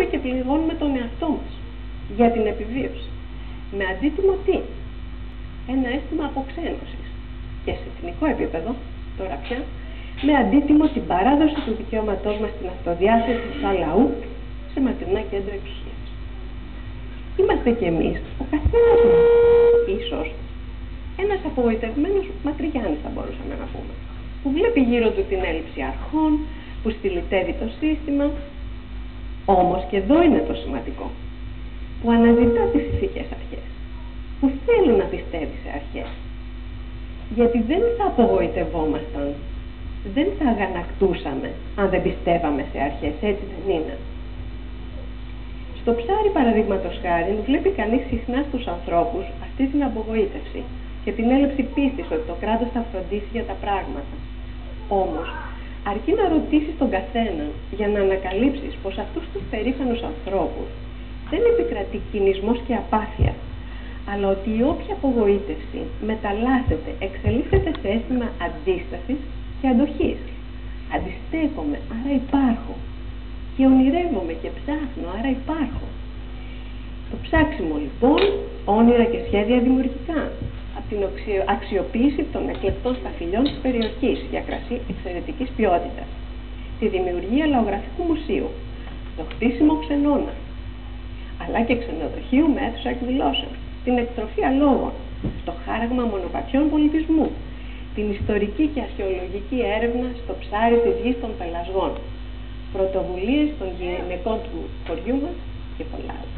και πληγώνουμε τον εαυτό μας για την επιβίωση. Με αντίτιμο τι? Ένα αίσθημα αποξένωσης και σε εθνικό επίπεδο, τώρα πια, με αντίτιμο την παράδοση του δικαιώματός μας στην αυτοδιάθεση σαν λαού σε μακρινά κέντρα εξουσίας. Είμαστε κι εμείς, ο καθένας μας, ίσως, ένας απογοητευμένος μακριγιάννης θα μπορούσαμε να πούμε, που βλέπει γύρω του την έλλειψη αρχών, που στυλιτεύει το σύστημα. Όμως και εδώ είναι το σημαντικό, που αναζητά τις ηθικές αρχές, που θέλει να πιστεύει σε αρχές. Γιατί δεν θα απογοητευόμασταν, δεν θα αγανακτούσαμε αν δεν πιστεύαμε σε αρχές, έτσι δεν είναι? Στο ψάρι, παραδείγματος χάριν, βλέπει κανείς συχνά στους ανθρώπους αυτή την απογοήτευση και την έλλειψη πίστης ότι το κράτος θα φροντίσει για τα πράγματα. Όμως, αρκεί να ρωτήσεις τον καθένα για να ανακαλύψεις πως αυτούς τους περήφανους ανθρώπους δεν επικρατεί κινησμός και απάθεια, αλλά ότι η όποια απογοήτευση μεταλλάσσεται, εξελίσσεται σε αίσθημα αντίστασης και αντοχής. Αντιστέκομαι, άρα υπάρχω. Και ονειρεύομαι και ψάχνω, άρα υπάρχω. Το ψάξιμο λοιπόν, όνειρα και σχέδια δημιουργικά, από την αξιοποίηση των εκλεκτών σταφυλιών της περιοχής για κρασί εξαιρετικής ποιότητας, τη δημιουργία λαογραφικού μουσείου, το χτίσιμο ξενώνα, αλλά και ξενοδοχείου με αίθουσα εκδηλώσεων, την εκτροφή αλόγων, το χάραγμα μονοπατιών πολιτισμού, την ιστορική και αρχαιολογική έρευνα στο ψάρι της γης των πελασγών, πρωτοβουλίες των γυναικών του χωριού μας και πολλά άλλα.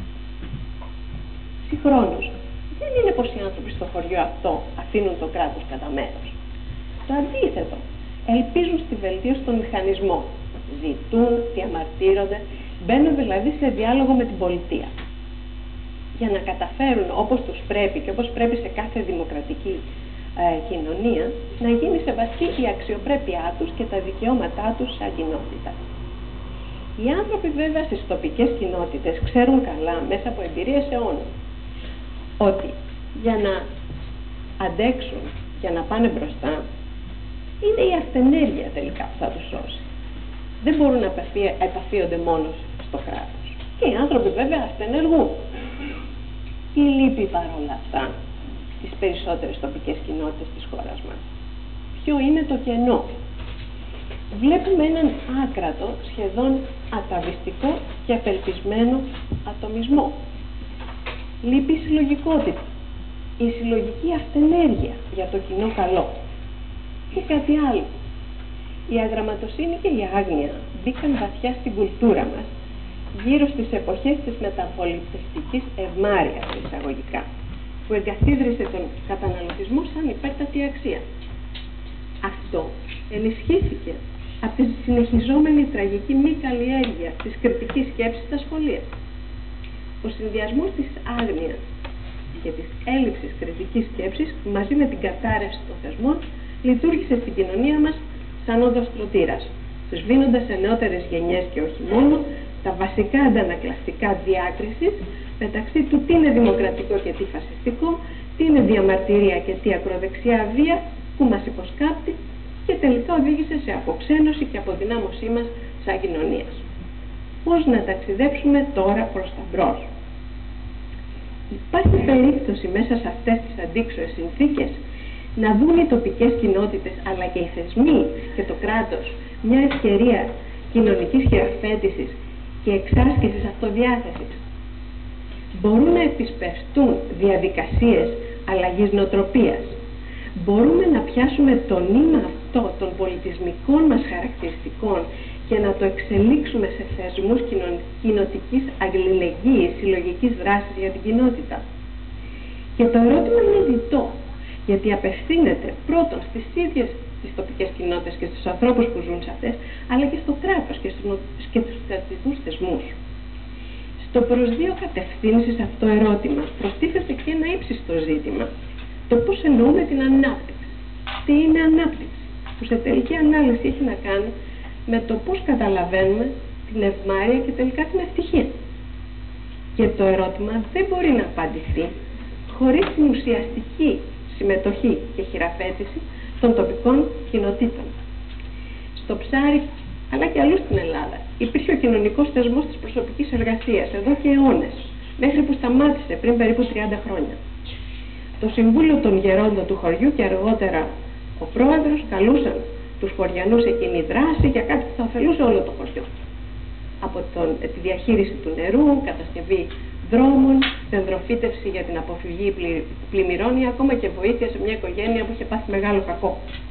Συγχρόνως, δεν είναι πως οι άνθρωποι στο χωριό αυτό αφήνουν το κράτος κατά μέρος. Το αντίθετο, ελπίζουν στη βελτίωση των μηχανισμών. Ζητούν, διαμαρτύρονται, μπαίνουν δηλαδή σε διάλογο με την πολιτεία. Για να καταφέρουν όπως τους πρέπει και όπως πρέπει σε κάθε δημοκρατική κοινωνία, να γίνει σεβαστή η αξιοπρέπειά τους και τα δικαιώματά τους σαν κοινότητα. Οι άνθρωποι βέβαια στις τοπικές κοινότητες ξέρουν καλά, μέσα από εμπειρίες αιώνων, ότι για να αντέξουν, για να πάνε μπροστά, είναι η ασθενέργεια τελικά που θα τους σώσει. Δεν μπορούν να επαφίονται μόνο στο κράτος. Και οι άνθρωποι βέβαια ασθενεργούν. Τι λείπει παρόλα αυτά στις περισσότερες τοπικές κοινότητες της χώρας μας? Ποιο είναι το κενό? Βλέπουμε έναν άκρατο, σχεδόν αταβιστικό και απελπισμένο ατομισμό. Λείπει η συλλογικότητα, η συλλογική ασθενέργεια για το κοινό καλό. Και κάτι άλλο. Η αγραμματοσύνη και η άγνοια μπήκαν βαθιά στην κουλτούρα μας γύρω στις εποχές της μεταπολιτευτικής ευμάρειας, εισαγωγικά, που εγκαθίδρυσε τον καταναλωτισμό σαν υπέρτατη αξία. Αυτό ενισχύθηκε από τη συνεχιζόμενη τραγική μη καλλιέργεια της κριτικής σκέψης στα σχολεία. Ο συνδυασμός της άγνοιας και της έλλειψης κριτικής σκέψης μαζί με την κατάρρευση των θεσμών λειτουργήσε στην κοινωνία μας σαν οδοστρωτήρας, σβήνοντας σε νεότερες γενιές και όχι μόνο τα βασικά αντανακλαστικά διάκρισης μεταξύ του τι είναι δημοκρατικό και τι φασιστικό, τι είναι διαμαρτυρία και τι ακροδεξιά βία που μας υποσκάπτει και τελικά οδήγησε σε αποξένωση και αποδυνάμωσή μας σαν κοινωνίας. Πώς να ταξιδέψουμε τώρα προς τα μπρος? Υπάρχει περίπτωση μέσα σε αυτές τις αντίξωες συνθήκες να δουν οι τοπικές κοινότητες αλλά και οι θεσμοί και το κράτος μια ευκαιρία κοινωνικής χειραφέτησης και εξάσκησης αυτοδιάθεσης? Μπορούν να επισπευστούν διαδικασίες αλλαγής νοοτροπίας. Μπορούμε να πιάσουμε το νήμα αυτό των πολιτισμικών μας χαρακτηριστικών και να το εξελίξουμε σε θεσμούς κοινοτικής αλληλεγγύης, συλλογικής δράσης για την κοινότητα. Και το ερώτημα είναι διτό, γιατί απευθύνεται πρώτον στις ίδιες τις τοπικές κοινότητες και στους ανθρώπους που ζουν σε αυτές, αλλά και στο κράτος και στους κρατικούς θεσμούς. Στο προς δύο κατευθύνσεις αυτό ερώτημα προστίθεται και ένα ύψιστο ζήτημα, το πώς εννοούμε την ανάπτυξη. Τι είναι ανάπτυξη, που σε τελική ανάλυση έχει να κάνει με το πώς καταλαβαίνουμε την ευμάρεια και τελικά την ευτυχία. Και το ερώτημα δεν μπορεί να απαντηθεί χωρίς την ουσιαστική συμμετοχή και χειραφέτηση των τοπικών κοινοτήτων. Στο ψάρι, αλλά και αλλού στην Ελλάδα, υπήρχε ο κοινωνικός θεσμός της προσωπικής εργασίας, εδώ και αιώνες, μέχρι που σταμάτησε πριν περίπου 30 χρόνια. Το Συμβούλιο των Γερόντων του χωριού και αργότερα ο πρόεδρος καλούσαν τους χωριανούς εκείνη η δράση για κάτι που θα ωφελούσε όλο το χωριό. Από τη διαχείριση του νερού, κατασκευή δρόμων, δεντροφύτευση για την αποφυγή πλημμυρών ή ακόμα και βοήθεια σε μια οικογένεια που είχε πάθει μεγάλο κακό.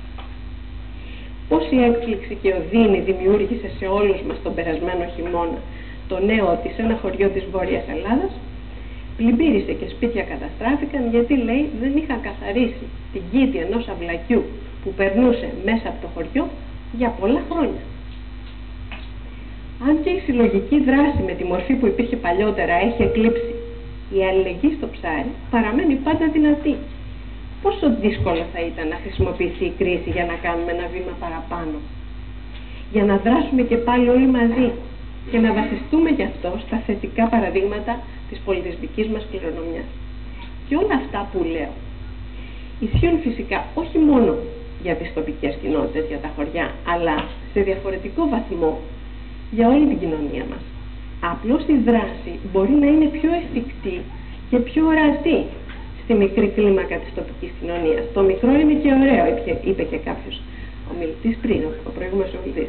Πόση έκπληξη και οδύνη δημιούργησε σε όλους μας τον περασμένο χειμώνα το νέο ότι σε ένα χωριό της Βόρειας Ελλάδας πλημμύρισε και σπίτια καταστράφηκαν γιατί, λέει, δεν είχαν καθαρίσει την κήτη ενός αυλακιού που περνούσε μέσα από το χωριό για πολλά χρόνια. Αν και η συλλογική δράση με τη μορφή που υπήρχε παλιότερα έχει εκλείψει, η αλληλεγγύη στο ψάρι παραμένει πάντα δυνατή. Πόσο δύσκολο θα ήταν να χρησιμοποιηθεί η κρίση για να κάνουμε ένα βήμα παραπάνω, για να δράσουμε και πάλι όλοι μαζί και να βασιστούμε γι' αυτό στα θετικά παραδείγματα της πολιτισμικής μας κληρονομιάς. Και όλα αυτά που λέω ισχύουν φυσικά όχι μόνο για τις τοπικές κοινότητες, για τα χωριά, αλλά σε διαφορετικό βαθμό για όλη την κοινωνία μας. Απλώς η δράση μπορεί να είναι πιο εφικτή και πιο ορατή στη μικρή κλίμακα της τοπικής κοινωνίας. Το μικρό είναι και ωραίο, είπε και κάποιος ομιλητής πριν, ο προηγούμενος ομιλητής.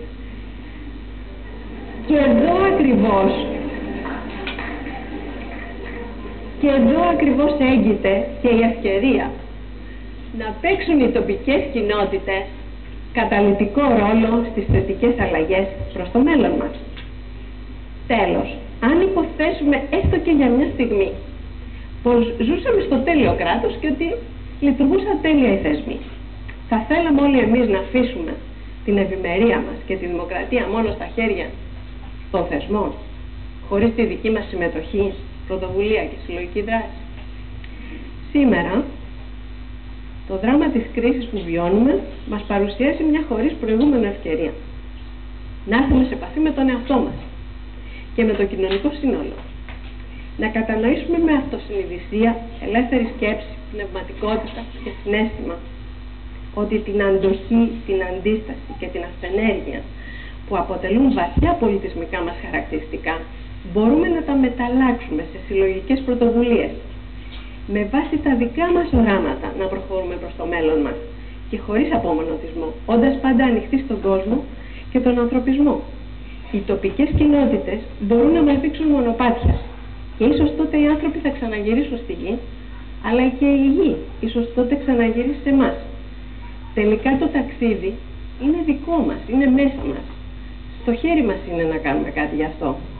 Και εδώ ακριβώς έγκυται και η ευκαιρία να παίξουν οι τοπικές κοινότητες καταλυτικό ρόλο στις θετικές αλλαγές προς το μέλλον μας. Τέλος, αν υποθέσουμε έστω και για μια στιγμή πως ζούσαμε στο τέλειο κράτος και ότι λειτουργούσαν τέλεια οι θεσμοί, θα θέλαμε όλοι εμείς να αφήσουμε την ευημερία μας και τη δημοκρατία μόνο στα χέρια των θεσμών, χωρίς τη δική μας συμμετοχή, πρωτοβουλία και συλλογική δράση? Σήμερα, το δράμα της κρίσης που βιώνουμε μας παρουσιάζει μια χωρίς προηγούμενο ευκαιρία να έρθουμε σε επαφή με τον εαυτό μας και με το κοινωνικό σύνολο. Να κατανοήσουμε με αυτοσυνειδησία, ελεύθερη σκέψη, πνευματικότητα και συναίσθημα ότι την αντοχή, την αντίσταση και την ασθενέργεια που αποτελούν βαθιά πολιτισμικά μας χαρακτηριστικά μπορούμε να τα μεταλλάξουμε σε συλλογικές πρωτοβουλίες με βάση τα δικά μας οράματα να προχωρούμε προς το μέλλον μας και χωρίς απομονωτισμό, όντας πάντα ανοιχτοί στον κόσμο και τον ανθρωπισμό. Οι τοπικές κοινότητες μπορούν να μας δείξουν μονοπάτια και ίσως τότε οι άνθρωποι θα ξαναγυρίσουν στη γη, αλλά και η γη ίσως τότε ξαναγυρίσει σε εμάς. Τελικά το ταξίδι είναι δικό μας, είναι μέσα μας. Στο χέρι μας είναι να κάνουμε κάτι γι' αυτό.